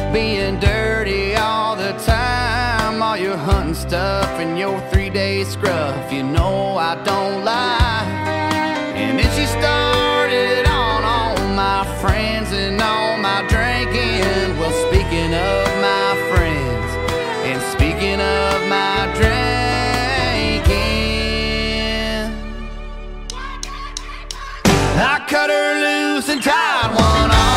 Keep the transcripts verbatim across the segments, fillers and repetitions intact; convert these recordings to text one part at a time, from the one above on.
being dirty all the time, all your hunting stuff and your three-day scruff. You know I don't lie. And then she started on all my friends and all my drinking. Well, speaking of my friends and speaking of my drinking, I cut her loose and tied one on.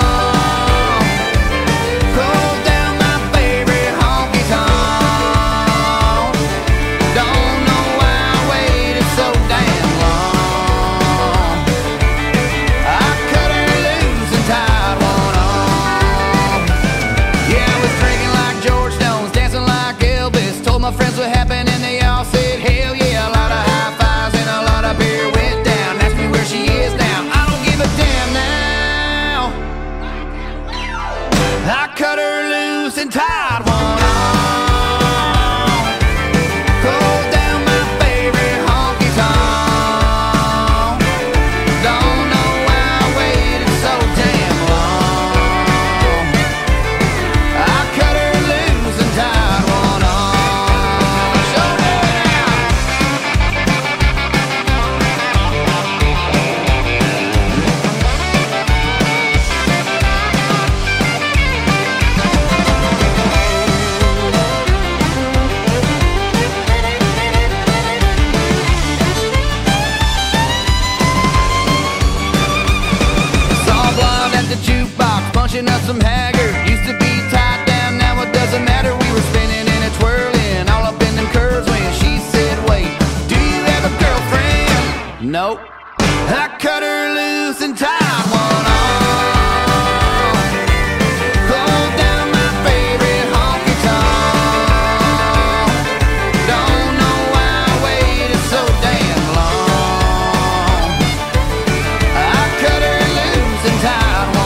My friends were happy and they all said hell yeah. A lot of high fives and a lot of beer went down. Ask me where she is now, I don't give a damn now. I cut her loose and tied one on. Closed down my favorite honky tonk. Don't know why I waited so damn long. I cut her loose and tied one on. Punching up some haggard, used to be tied down, now it doesn't matter. We were spinning and it's twirling, all up in them curves when she said, wait, do you have a girlfriend? Nope. I cut her loose and tied one on. Closed down my favorite honky tonk. Don't know why I waited so damn long. I cut her loose and tied one.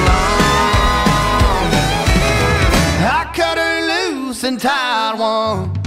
And tied one.